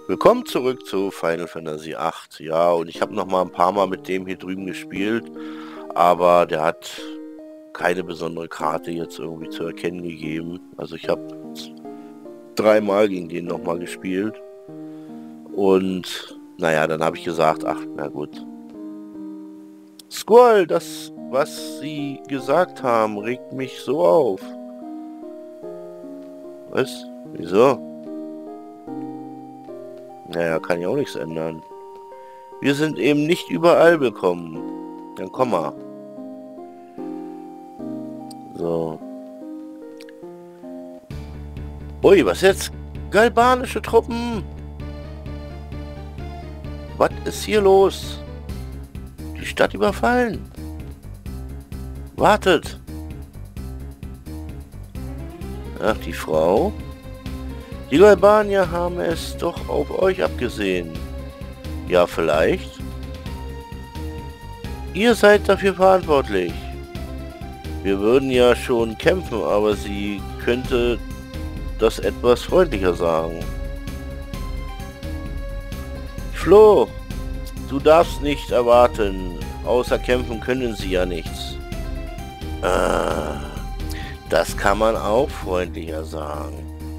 Willkommen zurück zu Final Fantasy VIII. Ja, und ich habe noch mal ein paar Mal mit dem hier drüben gespielt, aber der hat keine besondere Karte jetzt irgendwie zu erkennen gegeben. Also ich habe 3 Mal gegen den noch mal gespielt und naja, dann habe ich gesagt, ach, na gut. Squall, das, was Sie gesagt haben, regt mich so auf. Was? Wieso? Naja, kann ich auch nichts ändern. Wir sind eben nicht überall willkommen. Dann komm mal. So. Ui, was jetzt? Galbanische Truppen! Was ist hier los? Die Stadt überfallen. Wartet! Ach, die Frau? Die Galbanier haben es doch auf euch abgesehen. Ja, vielleicht. Ihr seid dafür verantwortlich. Wir würden ja schon kämpfen, aber sie könnte das etwas freundlicher sagen. Flo, du darfst nicht erwarten. Außer kämpfen können sie ja nichts. Das kann man auch freundlicher sagen.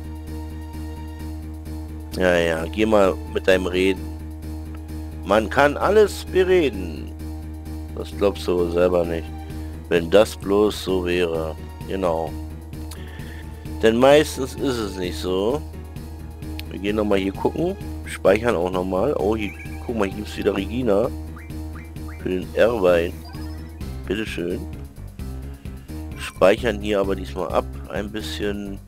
Ja, geh mal mit deinem Reden. Man kann alles bereden. Das glaubst du selber nicht. Wenn das bloß so wäre. Genau. Denn meistens ist es nicht so. Wir gehen nochmal hier gucken. Speichern auch nochmal. Oh, hier, guck mal, hier gibt es wieder Regina. Für den Irvine. Bitteschön. Speichern hier aber diesmal ab. Ein bisschen.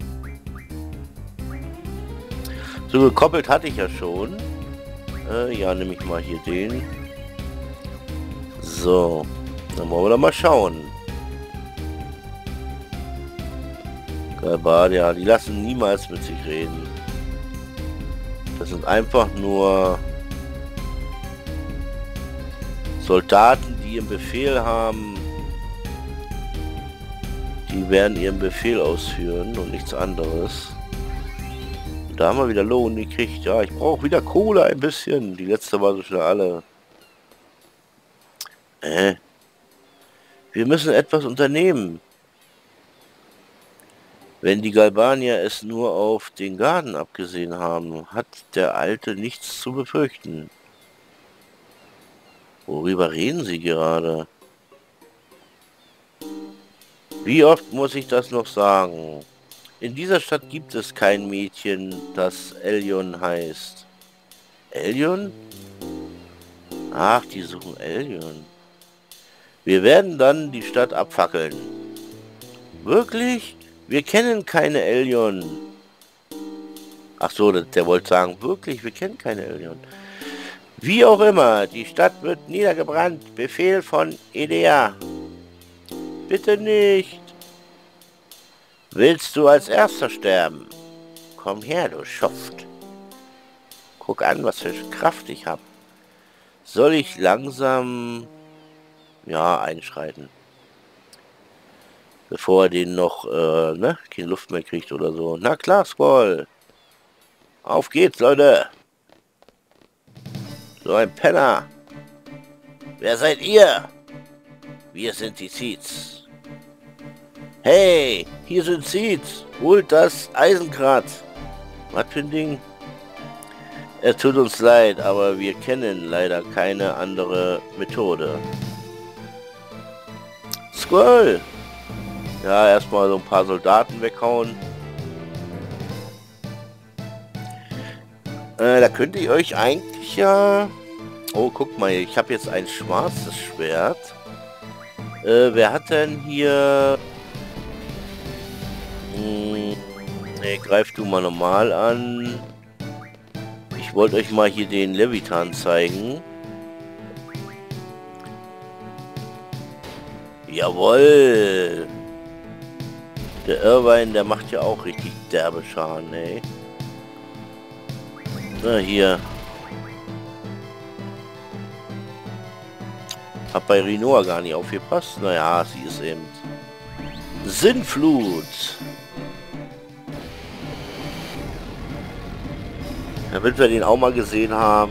So gekoppelt hatte ich ja schon. Ja, nehme ich mal hier den. So. Dann wollen wir doch mal schauen. Galbadia, die lassen niemals mit sich reden. Das sind einfach nur Soldaten, die ihren Befehl haben. Die werden ihren Befehl ausführen und nichts anderes. Und da haben wir wieder Lohn gekriegt. Ja, ich brauche wieder Kohle ein bisschen. Die letzte war so schnell alle. Wir müssen etwas unternehmen. Wenn die Galbanier es nur auf den Garden abgesehen haben, hat der Alte nichts zu befürchten. Worüber reden Sie gerade? Wie oft muss ich das noch sagen? In dieser Stadt gibt es kein Mädchen, das Elyon heißt. Elyon? Ach, die suchen Elyon. Wir werden dann die Stadt abfackeln. Wirklich? Wir kennen keine Elyon. Ach so, der wollte sagen, wirklich, wir kennen keine Elyon. Wie auch immer, die Stadt wird niedergebrannt. Befehl von Edea. Bitte nicht. Willst du als Erster sterben? Komm her, du Schuft. Guck an, was für Kraft ich habe. Soll ich langsam, ja, einschreiten? Bevor er den noch, keine Luft mehr kriegt oder so. Na klar, Squall. Auf geht's, Leute. So ein Penner. Wer seid ihr? Wir sind die Seeds. Hey, hier sind Seeds. Holt das Eisenkrat. Was für ein Ding? Es tut uns leid, aber wir kennen leider keine andere Methode. Squall. Ja, erstmal so ein paar Soldaten weghauen. Da könnte ich euch eigentlich ja... Oh, guck mal, ich habe jetzt ein schwarzes Schwert. Wer hat denn hier... Ne, greif du mal normal an. Ich wollte euch mal hier den Leviathan zeigen. Jawohl! Der Irvine, der macht ja auch richtig derbe Schaden, ey. Na, hier. Hab bei Rinoa gar nicht aufgepasst. Naja, sie ist eben... Sinnflut! Damit wir den auch mal gesehen haben.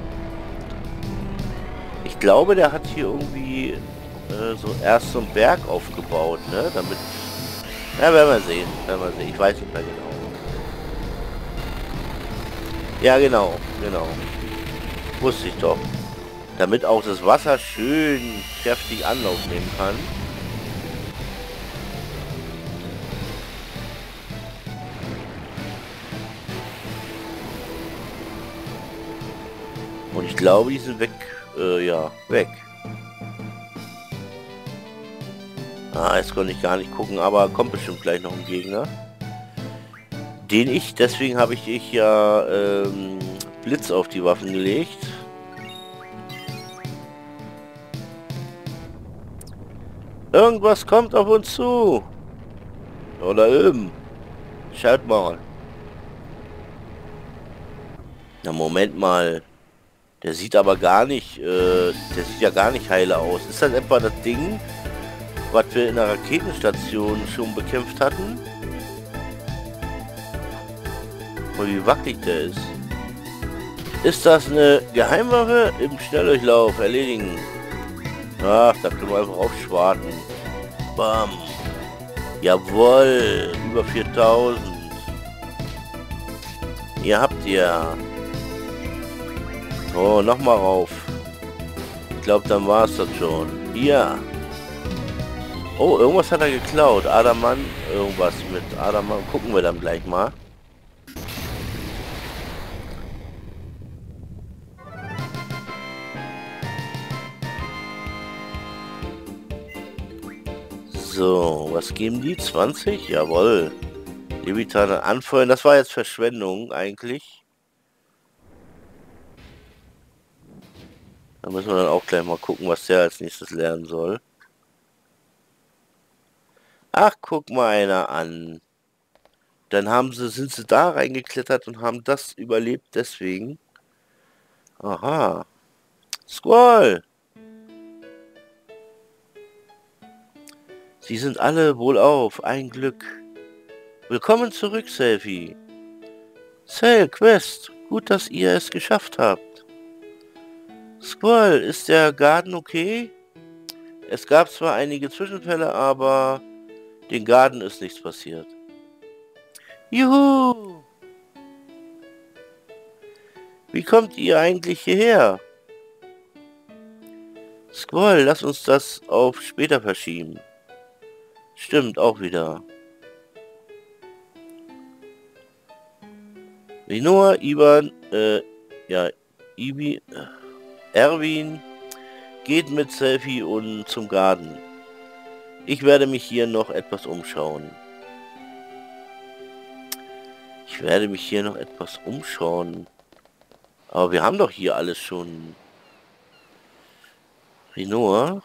Ich glaube, der hat hier irgendwie so erst so einen Berg aufgebaut, ne? Damit... Ja, werden wir sehen. Werden wir sehen. Ich weiß nicht mehr genau. Ja, genau. Genau. Wusste ich doch. Damit auch das Wasser schön kräftig Anlauf nehmen kann. Und ich glaube, die sind weg. Ja, weg. Ah, jetzt konnte ich gar nicht gucken, aber kommt bestimmt gleich noch ein Gegner. Deswegen habe ich ja Blitz auf die Waffen gelegt. Irgendwas kommt auf uns zu. Oder eben. Schaut mal. Na, Moment mal. Der sieht aber gar nicht, der sieht ja gar nicht heile aus. Ist das etwa das Ding, was wir in der Raketenstation schon bekämpft hatten? Oh, wie wackelig der ist. Ist das eine Geheimwaffe? Im Schnelldurchlauf erledigen. Ach, da können wir einfach aufschwarten. Bam. Jawohl. Über 4000. Ihr habt ja. Oh, nochmal rauf. Ich glaube, dann war es das schon. Ja. Oh, irgendwas hat er geklaut. Adamann. Irgendwas mit Adamann. Gucken wir dann gleich mal. So, was geben die? 20? Jawohl. Levitane anfeuern. Das war jetzt Verschwendung eigentlich. Da müssen wir dann auch gleich mal gucken, was der als nächstes lernen soll. Ach, guck mal einer an. Dann sind sie da reingeklettert und haben das überlebt deswegen. Aha. Squall! Sie sind alle wohlauf. Ein Glück. Willkommen zurück, Selfie. Sail, Quest. Gut, dass ihr es geschafft habt. Squall, ist der Garten okay? Es gab zwar einige Zwischenfälle, aber den Garten ist nichts passiert. Juhu! Wie kommt ihr eigentlich hierher? Squall, lass uns das auf später verschieben. Stimmt, auch wieder. Rinoa, Ivan, ja, Erwin geht mit Selfie und zum Garten. Ich werde mich hier noch etwas umschauen. Aber wir haben doch hier alles schon. Rinoa?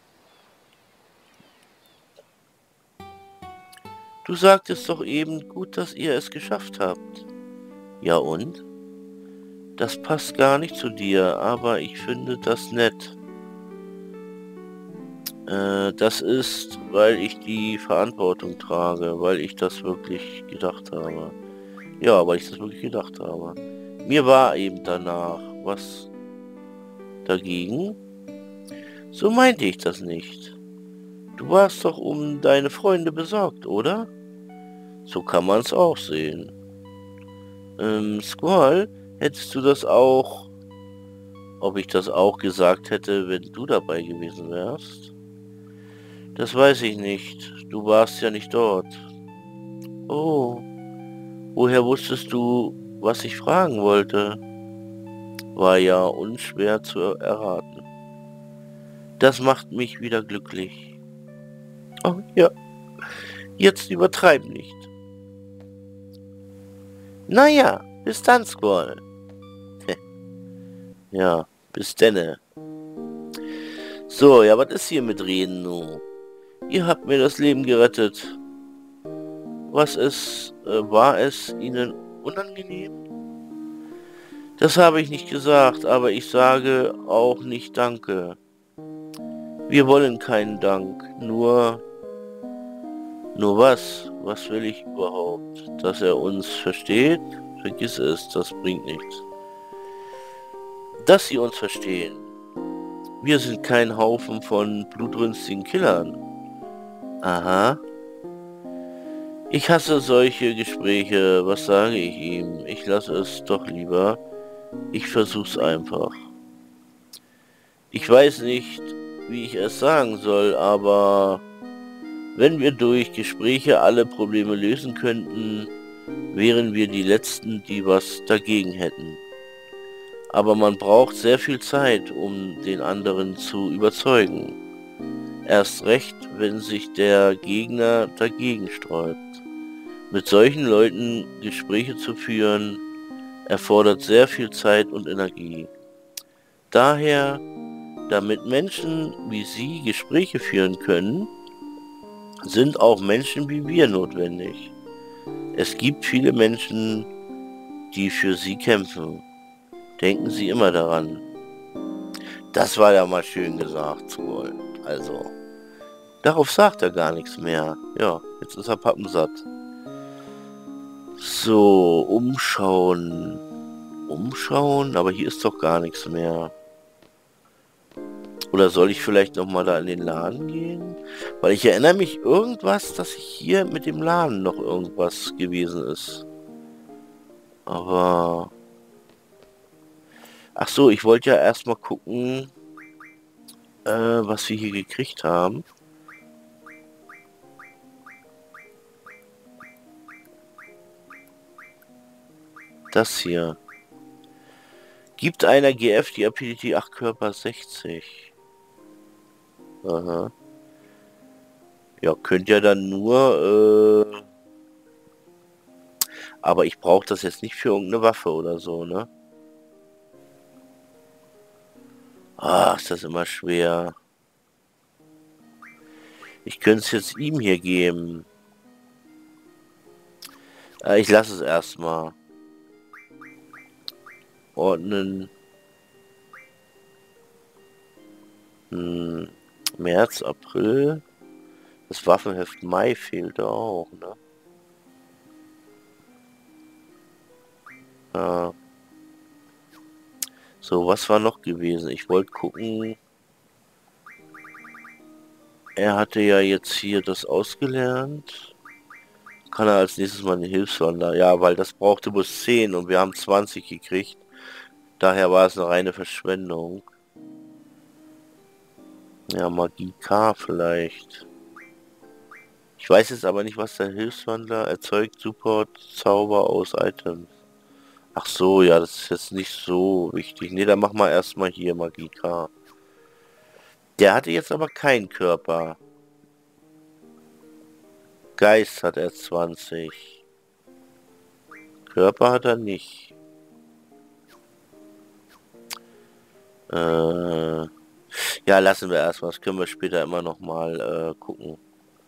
Du sagtest doch eben, gut, dass ihr es geschafft habt. Ja und? Das passt gar nicht zu dir, aber ich finde das nett. Das ist, weil ich die Verantwortung trage, weil ich das wirklich gedacht habe. Ja, weil ich das wirklich gedacht habe. Mir war eben danach was dagegen. So meinte ich das nicht. Du warst doch um deine Freunde besorgt, oder? So kann man es auch sehen. Squall, hättest du das auch, ob ich das auch gesagt hätte, wenn du dabei gewesen wärst? Das weiß ich nicht. Du warst ja nicht dort. Oh, woher wusstest du, was ich fragen wollte? War ja unschwer zu erraten. Das macht mich wieder glücklich. Oh ja, jetzt übertreib nicht. Naja, bis dann, Squall. Ja, bis denne. So, ja, was ist hier mit Reden nun? Ihr habt mir das Leben gerettet. War es Ihnen unangenehm? Das habe ich nicht gesagt, aber ich sage auch nicht Danke. Wir wollen keinen Dank, nur was? Was will ich überhaupt? Dass er uns versteht? Vergiss es, das bringt nichts. Dass Sie uns verstehen. Wir sind kein Haufen von blutrünstigen Killern. Aha. Ich hasse solche Gespräche. Was sage ich ihm? Ich lasse es doch lieber. Ich versuch's einfach. Ich weiß nicht, wie ich es sagen soll, aber wenn wir durch Gespräche alle Probleme lösen könnten, wären wir die Letzten, die was dagegen hätten. Aber man braucht sehr viel Zeit, um den anderen zu überzeugen. Erst recht, wenn sich der Gegner dagegen sträubt. Mit solchen Leuten Gespräche zu führen, erfordert sehr viel Zeit und Energie. Daher, damit Menschen wie Sie Gespräche führen können, sind auch Menschen wie wir notwendig. Es gibt viele Menschen, die für Sie kämpfen. Denken Sie immer daran. Das war ja mal schön gesagt, Squall. Also, darauf sagt er gar nichts mehr. Ja, jetzt ist er pappensatt. So, umschauen. Umschauen, aber hier ist doch gar nichts mehr. Oder soll ich vielleicht noch mal da in den Laden gehen? Weil ich erinnere mich irgendwas, dass hier mit dem Laden noch irgendwas gewesen ist. Aber... Ach so, ich wollte ja erstmal gucken, was wir hier gekriegt haben. Das hier. Gibt einer GF die Ability 8 Körper 60. Aha. Ja, könnt ihr dann nur, aber ich brauche das jetzt nicht für irgendeine Waffe oder so, ne? Ah, ist das immer schwer. Ich könnte es jetzt ihm hier geben. Ich lasse es erstmal. Ordnen. März, April. Das Waffenheft Mai fehlt auch, ne? Ja. So, was war noch gewesen? Ich wollte gucken. Er hatte ja jetzt hier das ausgelernt. Kann er als nächstes mal eine Hilfswander? Ja, weil das brauchte bloß 10 und wir haben 20 gekriegt. Daher war es eine reine Verschwendung. Ja, Magie K vielleicht. Ich weiß jetzt aber nicht, was der Hilfswandler erzeugt. Support Zauber aus Items. Ach so, ja, das ist jetzt nicht so wichtig. Ne, dann machen wir erstmal hier Magie K. Der hatte jetzt aber keinen Körper. Geist hat er 20. Körper hat er nicht. Ja, lassen wir erstmal. Das können wir später immer noch mal gucken.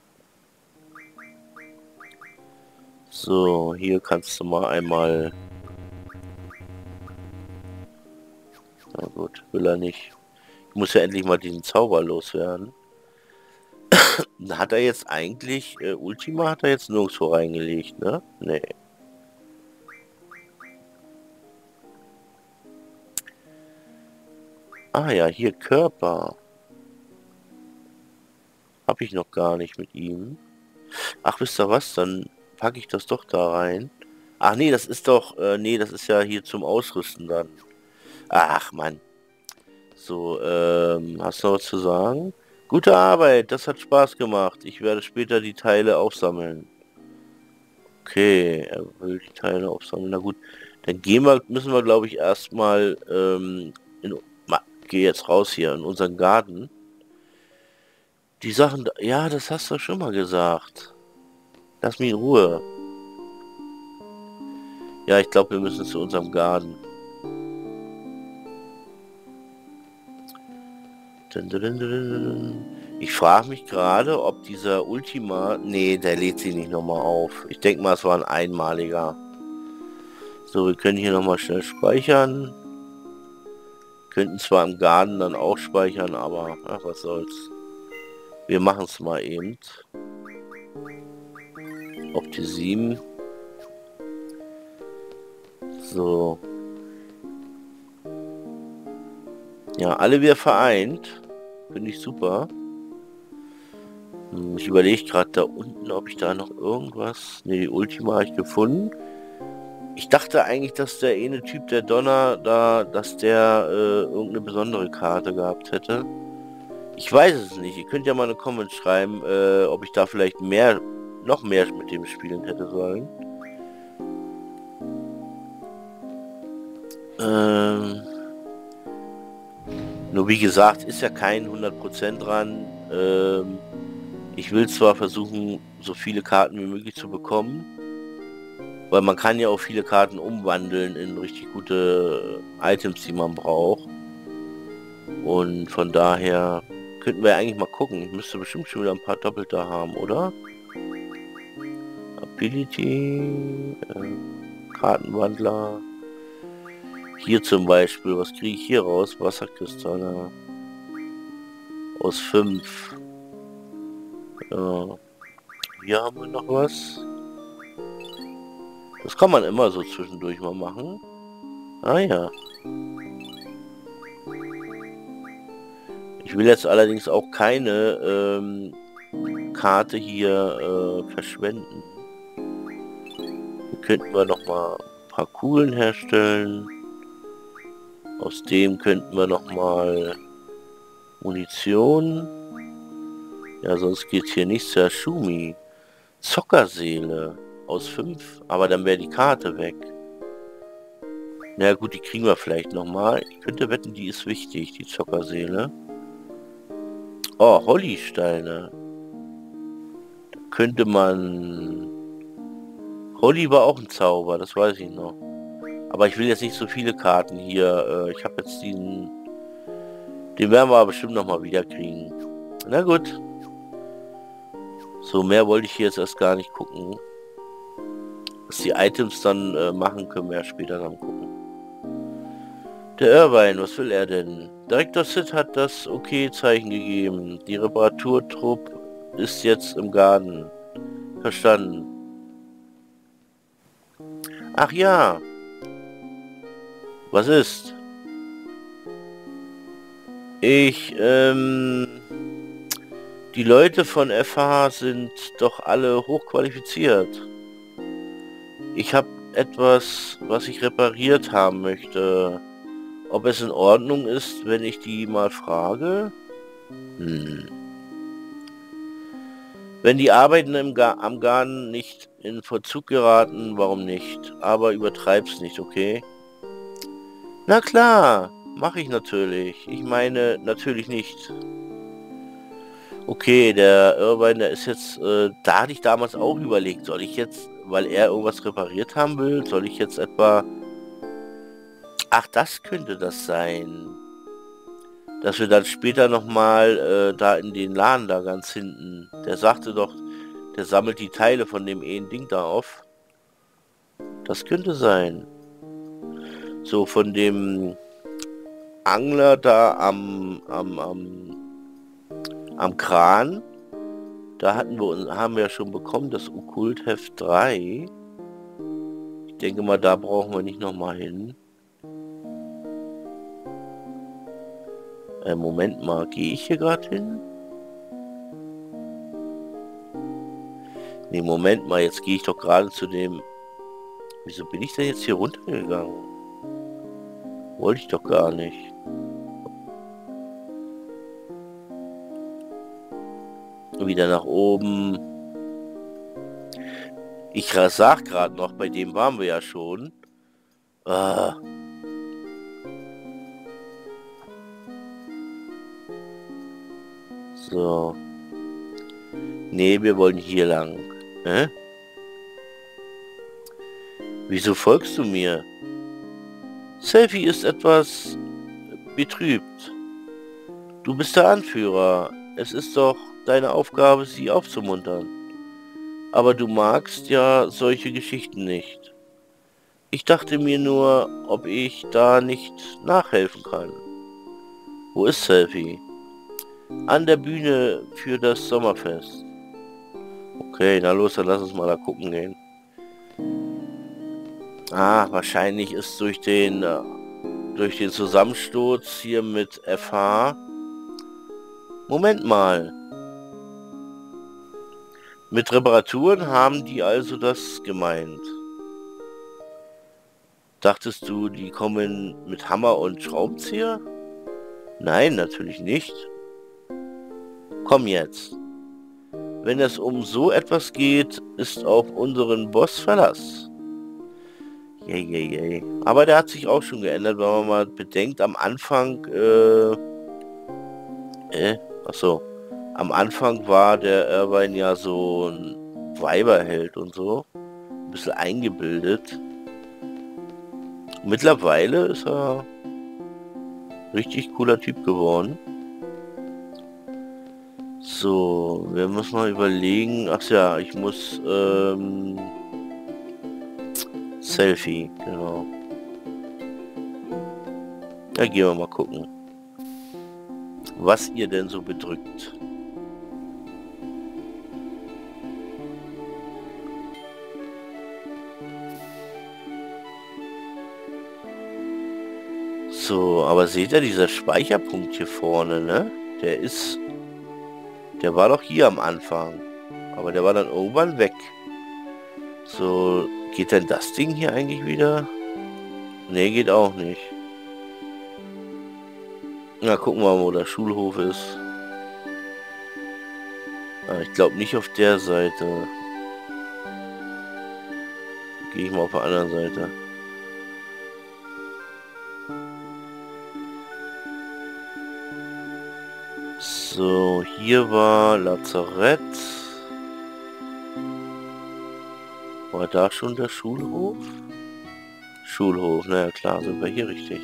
So, hier kannst du mal einmal... Na gut, will er nicht. Ich muss ja endlich mal diesen Zauber loswerden. Hat er jetzt eigentlich... Ultima hat er jetzt nirgendwo reingelegt, ne? Nee. Ah ja, hier Körper. Habe ich noch gar nicht mit ihm. Ach, wisst ihr was? Dann packe ich das doch da rein. Ach nee, das ist doch... nee, das ist ja hier zum Ausrüsten dann. Ach, Mann. So, hast du noch was zu sagen? Gute Arbeit, das hat Spaß gemacht. Ich werde später die Teile aufsammeln. Okay, er will die Teile aufsammeln. Na gut, dann müssen wir, glaube ich, erstmal, geh jetzt raus hier in unseren Garten. Die Sachen, ja, das hast du schon mal gesagt. Lass mich in Ruhe. Ja, ich glaube, wir müssen zu unserem Garten. Ich frage mich gerade, ob dieser Ultima... Nee, der lädt sich nicht nochmal auf. Ich denke mal, es war ein einmaliger. So, wir können hier nochmal schnell speichern. Könnten zwar im Garten dann auch speichern, aber ach, was soll's. Wir machen es mal eben. Opti 7. So. Ja, alle wieder vereint. Finde ich super. Ich überlege gerade da unten, ob ich da noch irgendwas... Ne, die Ultima habe ich gefunden. Ich dachte eigentlich, dass der eine Typ, der Donner, da, dass der irgendeine besondere Karte gehabt hätte. Ich weiß es nicht. Ihr könnt ja mal eine Comment schreiben, ob ich da vielleicht noch mehr mit dem spielen hätte sollen. Nur wie gesagt, ist ja kein 100% dran. Ich will zwar versuchen, so viele Karten wie möglich zu bekommen, weil man kann ja auch viele Karten umwandeln in richtig gute Items, die man braucht. Und von daher könnten wir eigentlich mal gucken. Ich müsste bestimmt schon wieder ein paar Doppelte haben, oder? Ability, Kartenwandler. Hier zum Beispiel, was kriege ich hier raus? Wasserkristalle. Aus 5. Hier haben wir noch was. Das kann man immer so zwischendurch mal machen. Ah ja. Ich will jetzt allerdings auch keine Karte hier verschwenden. Hier könnten wir noch mal ein paar Kugeln herstellen. Aus dem könnten wir noch mal Munition. Ja, sonst geht hier nichts. Ja, Schumi. Zockerseele aus 5, aber dann wäre die Karte weg. Na ja, gut, die kriegen wir vielleicht noch mal. Ich könnte wetten, die ist wichtig, die Zockerseele. Oh, Hollysteine. Da könnte man... Holly war auch ein Zauber, das weiß ich noch. Aber ich will jetzt nicht so viele Karten hier. Ich habe jetzt den werden wir aber bestimmt noch mal wieder kriegen. Na gut. So, mehr wollte ich hier jetzt erst gar nicht gucken. Was die Items dann machen, können wir ja später dann gucken. Der Irvine, was will er denn? Direktor Sid hat das Okay-Zeichen gegeben. Die Reparaturtrupp ist jetzt im Garten. Verstanden. Ach ja. Was ist? Die Leute von FH sind doch alle hochqualifiziert. Ich habe etwas, was ich repariert haben möchte. Ob es in Ordnung ist, wenn ich die mal frage? Wenn die Arbeiten am Garten nicht in Verzug geraten, warum nicht? Aber übertreib's nicht, okay? Na klar, mache ich natürlich. Ich meine, natürlich nicht. Okay, der Irvine, der ist jetzt, da hatte ich damals auch überlegt, soll ich jetzt, weil er irgendwas repariert haben will, soll ich jetzt etwa... Ach, das könnte das sein. Dass wir dann später nochmal da in den Laden da ganz hinten, der sagte doch, der sammelt die Teile von dem Ding da auf. Das könnte sein. So von dem Angler da am Kran, da haben wir ja schon bekommen, das Okkultheft 3. Ich denke mal, da brauchen wir nicht nochmal hin. Moment mal, gehe ich hier gerade hin? Ne, Moment mal, jetzt gehe ich doch gerade zu dem... Wieso bin ich denn jetzt hier runtergegangen? Wollte ich doch gar nicht. Wieder nach oben. Ich sag gerade noch, bei dem waren wir ja schon. Ah. So. Nee, wir wollen hier lang. Hä? Wieso folgst du mir? Selfie ist etwas betrübt. Du bist der Anführer. Es ist doch deine Aufgabe, sie aufzumuntern. Aber du magst ja solche Geschichten nicht. Ich dachte mir nur, ob ich da nicht nachhelfen kann. Wo ist Selfie? An der Bühne für das Sommerfest. Okay, na los, dann lass uns mal da gucken gehen. Ah, wahrscheinlich ist durch den Zusammensturz hier mit FH. Moment mal. Mit Reparaturen haben die also das gemeint. Dachtest du, die kommen mit Hammer und Schraubenzieher? Nein, natürlich nicht. Komm jetzt. Wenn es um so etwas geht, ist auf unseren Boss Verlass. Yay. Aber der hat sich auch schon geändert, wenn man mal bedenkt, am Anfang, achso, am Anfang war der Irvine ja so ein Weiberheld und so, ein bisschen eingebildet. Mittlerweile ist er richtig cooler Typ geworden. So, wir müssen mal überlegen, ach ja, ich muss, Selfie, genau. Da gehen wir mal gucken, was ihr denn so bedrückt. So, aber seht ihr, dieser Speicherpunkt hier vorne, ne? Der war doch hier am Anfang. Aber der war dann irgendwann weg. So, geht denn das Ding hier eigentlich wieder? Ne, geht auch nicht. Na, gucken wir mal, wo der Schulhof ist. Ich glaube nicht auf der Seite. Gehe ich mal auf der anderen Seite. So, hier war Lazarett. War da schon der Schulhof? Schulhof, naja klar, sind wir hier richtig.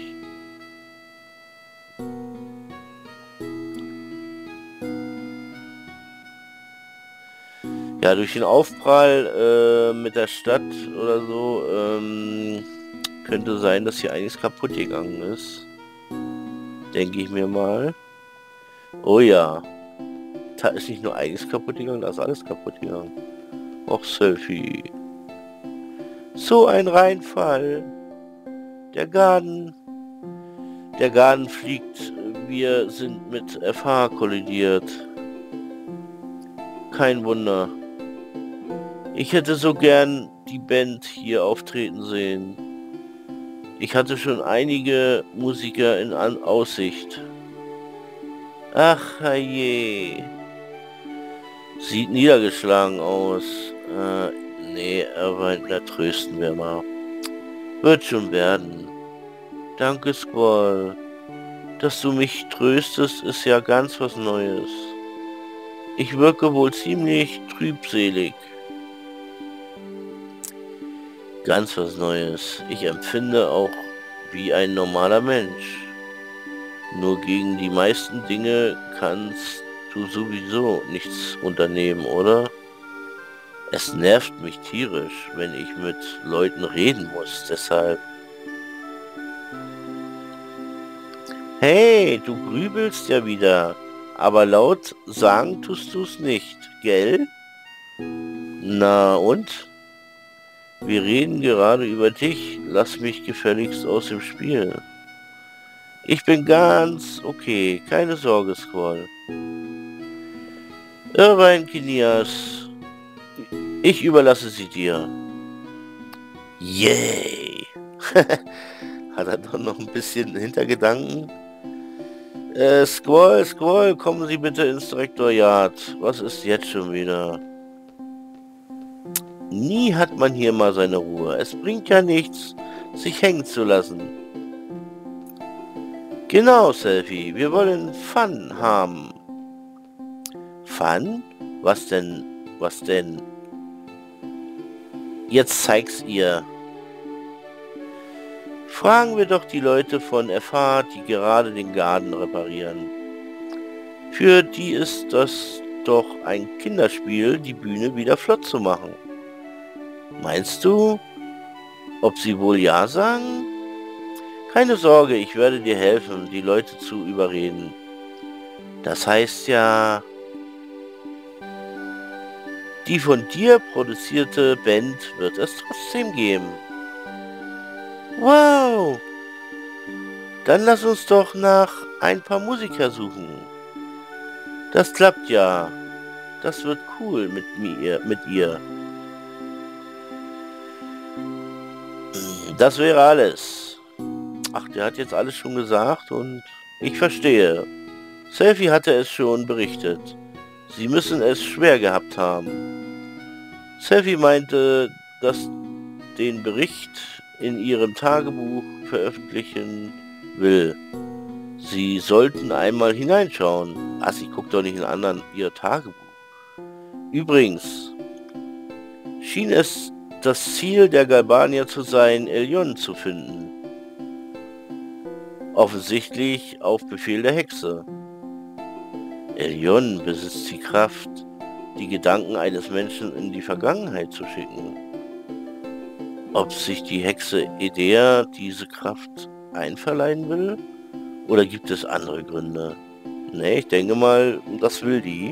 Ja, durch den Aufprall mit der Stadt oder so könnte sein, dass hier einiges kaputt gegangen ist. Denke ich mir mal. Oh ja. Da ist nicht nur einiges kaputt gegangen, da ist alles kaputt gegangen. Och, Selfie. So ein Reinfall. Der Garten. Der Garten fliegt. Wir sind mit FH kollidiert. Kein Wunder. Ich hätte so gern die Band hier auftreten sehen. Ich hatte schon einige Musiker in Aussicht. Ach je. Sieht niedergeschlagen aus. Nee, aber da trösten wir mal. Wird schon werden. Danke, Squall. Dass du mich tröstest, ist ja ganz was Neues. Ich wirke wohl ziemlich trübselig. Ganz was Neues. Ich empfinde auch wie ein normaler Mensch. Nur gegen die meisten Dinge kannst du sowieso nichts unternehmen, oder? Es nervt mich tierisch, wenn ich mit Leuten reden muss, deshalb... Hey, du grübelst ja wieder, aber laut sagen tust du's nicht, gell? Na und? Wir reden gerade über dich, lass mich gefälligst aus dem Spiel. Ich bin ganz okay, keine Sorge, Squall. Irvine Kinias, ich überlasse sie dir. Yay! Hat er doch noch ein bisschen Hintergedanken? Squall, kommen Sie bitte ins Direktoriat. Was ist jetzt schon wieder? Nie hat man hier mal seine Ruhe. Es bringt ja nichts, sich hängen zu lassen. Genau, Selfie. Wir wollen Fun haben. Fun? Was denn? Was denn? Jetzt zeig's ihr. Fragen wir doch die Leute von FH, die gerade den Garten reparieren. Für die ist das doch ein Kinderspiel, die Bühne wieder flott zu machen. Meinst du, ob sie wohl ja sagen? Keine Sorge, ich werde dir helfen, die Leute zu überreden. Das heißt ja, die von dir produzierte Band wird es trotzdem geben. Wow! Dann lass uns doch nach ein paar Musiker suchen. Das klappt ja. Das wird cool mit mir, mit ihr. Das wäre alles. Ach, der hat jetzt alles schon gesagt und ich verstehe. Selfie hatte es schon berichtet. Sie müssen es schwer gehabt haben. Selfie meinte, dass den Bericht in ihrem Tagebuch veröffentlichen will. Sie sollten einmal hineinschauen. Ach, sie guckt doch nicht in anderen ihr Tagebuch. Übrigens schien es das Ziel der Galbanier zu sein, Elyon zu finden. Offensichtlich auf Befehl der Hexe. Elyon besitzt die Kraft, die Gedanken eines Menschen in die Vergangenheit zu schicken. Ob sich die Hexe Edea diese Kraft einverleihen will? Oder gibt es andere Gründe? Ne, ich denke mal, das will die.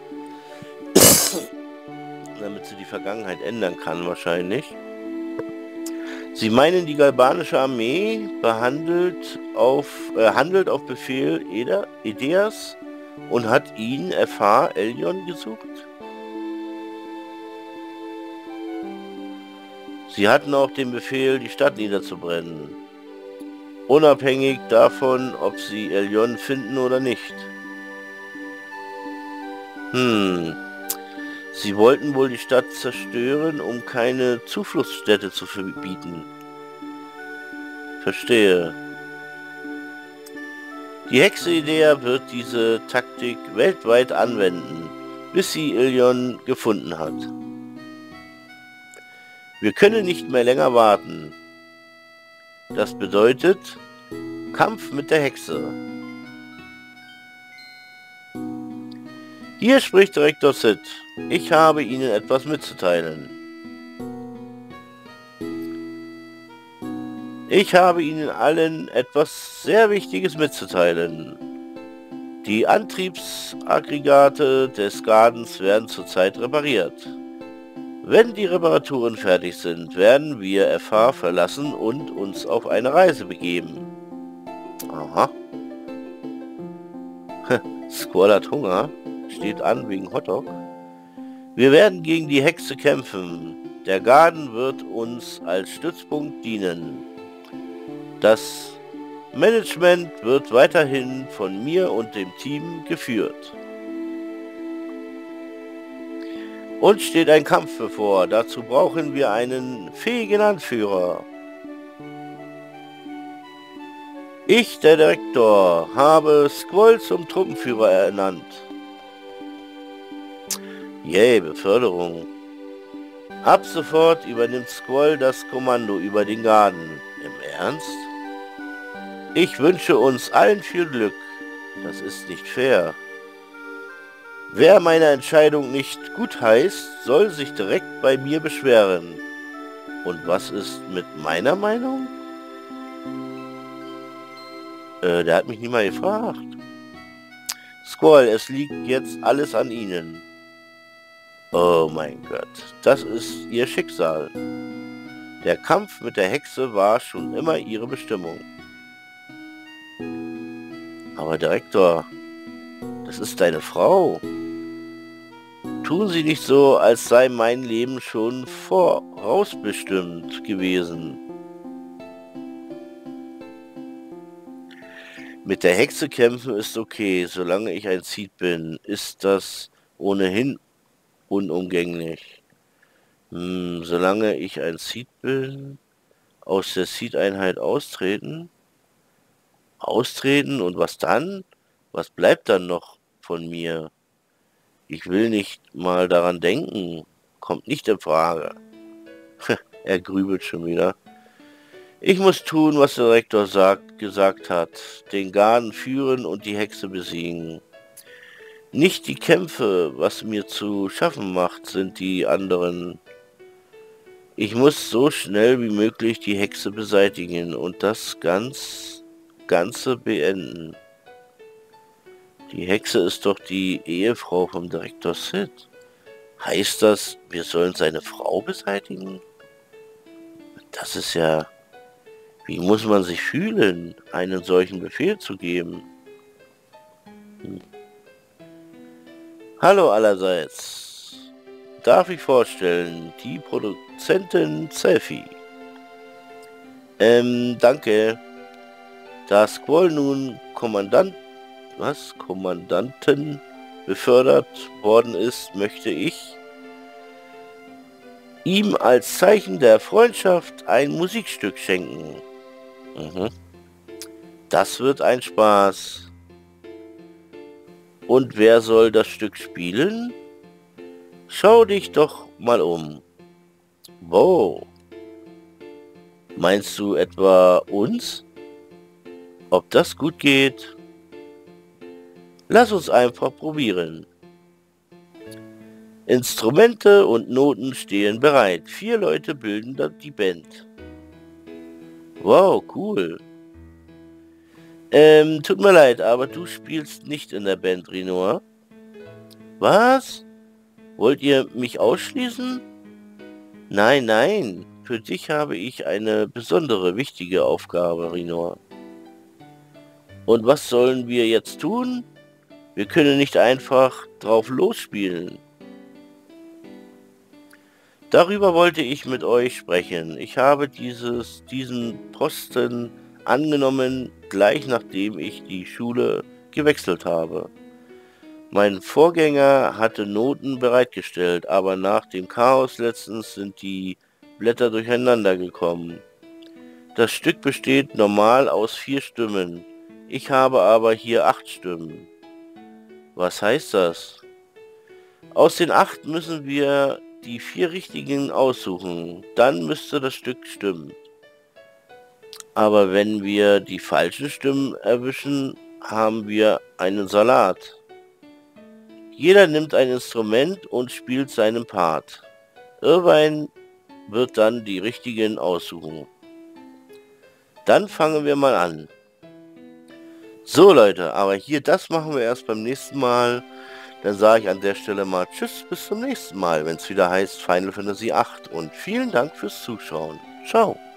Damit sie die Vergangenheit ändern kann wahrscheinlich. Sie meinen, die galbanische Armee handelt auf Befehl Edeas und hat ihn, F.H. Elyon, gesucht? Sie hatten auch den Befehl, die Stadt niederzubrennen. Unabhängig davon, ob sie Elyon finden oder nicht. Sie wollten wohl die Stadt zerstören, um keine Zufluchtsstätte zu verbieten. Verstehe. Die Hexe Edea wird diese Taktik weltweit anwenden, bis sie Elyon gefunden hat. Wir können nicht mehr länger warten. Das bedeutet Kampf mit der Hexe. Hier spricht Direktor Sid. Ich habe Ihnen etwas mitzuteilen. Ich habe Ihnen allen etwas sehr Wichtiges mitzuteilen. Die Antriebsaggregate des Gardens werden zurzeit repariert. Wenn die Reparaturen fertig sind, werden wir F.H. verlassen und uns auf eine Reise begeben. Aha. Squall hat Hunger. Steht an wegen Hotdog. Wir werden gegen die Hexe kämpfen. Der Garden wird uns als Stützpunkt dienen. Das Management wird weiterhin von mir und dem Team geführt. Uns steht ein Kampf bevor. Dazu brauchen wir einen fähigen Anführer. Ich, der Direktor, habe Squall zum Truppenführer ernannt. Yay, Beförderung. Ab sofort übernimmt Squall das Kommando über den Garden. Im Ernst? Ich wünsche uns allen viel Glück. Das ist nicht fair. Wer meine Entscheidung nicht gut heißt, soll sich direkt bei mir beschweren. Und was ist mit meiner Meinung? Der hat mich nie mal gefragt. Squall, es liegt jetzt alles an Ihnen. Oh mein Gott, das ist Ihr Schicksal. Der Kampf mit der Hexe war schon immer Ihre Bestimmung. Aber Direktor, das ist deine Frau. Tun Sie nicht so, als sei mein Leben schon vorausbestimmt gewesen. Mit der Hexe kämpfen ist okay, solange ich ein Seed bin, ist das ohnehin unumgänglich. Solange ich ein Seed bin, aus der Seed-Einheit austreten? Austreten und was dann? Was bleibt dann noch von mir? Ich will nicht mal daran denken. Kommt nicht in Frage. Er grübelt schon wieder. Ich muss tun, was der Rektor gesagt hat. Den Garden führen und die Hexe besiegen. Nicht die Kämpfe, was mir zu schaffen macht, sind die anderen. Ich muss so schnell wie möglich die Hexe beseitigen und das Ganze beenden. Die Hexe ist doch die Ehefrau vom Direktor Sid. Heißt das, wir sollen seine Frau beseitigen? Das ist ja Wie muss man sich fühlen, einen solchen Befehl zu geben? Hallo allerseits. Darf ich vorstellen, die Produzentin Selfie. Danke. Da Squall nun Kommandanten befördert worden ist, möchte ich ihm als Zeichen der Freundschaft ein Musikstück schenken. Das wird ein Spaß. Und wer soll das Stück spielen? Schau dich doch mal um. Wow. Meinst du etwa uns? Ob das gut geht? Lass uns einfach probieren. Instrumente und Noten stehen bereit. 4 Leute bilden dann die Band. Wow, cool. Tut mir leid, aber du spielst nicht in der Band, Rinoir. Was? Wollt ihr mich ausschließen? Nein, nein. Für dich habe ich eine besondere, wichtige Aufgabe, Rinoir. Und was sollen wir jetzt tun? Wir können nicht einfach drauf losspielen. Darüber wollte ich mit euch sprechen. Ich habe diesen Posten angenommen, gleich nachdem ich die Schule gewechselt habe. Mein Vorgänger hatte Noten bereitgestellt, aber nach dem Chaos letztens sind die Blätter durcheinander gekommen. Das Stück besteht normal aus 4 Stimmen. Ich habe aber hier 8 Stimmen. Was heißt das? Aus den 8 müssen wir die 4 richtigen aussuchen. Dann müsste das Stück stimmen. Aber wenn wir die falschen Stimmen erwischen, haben wir einen Salat. Jeder nimmt ein Instrument und spielt seinen Part. Irvine wird dann die richtigen aussuchen. Dann fangen wir mal an. So Leute, aber hier, das machen wir erst beim nächsten Mal. Dann sage ich an der Stelle mal Tschüss, bis zum nächsten Mal, wenn es wieder heißt Final Fantasy VIII. Und vielen Dank fürs Zuschauen. Ciao.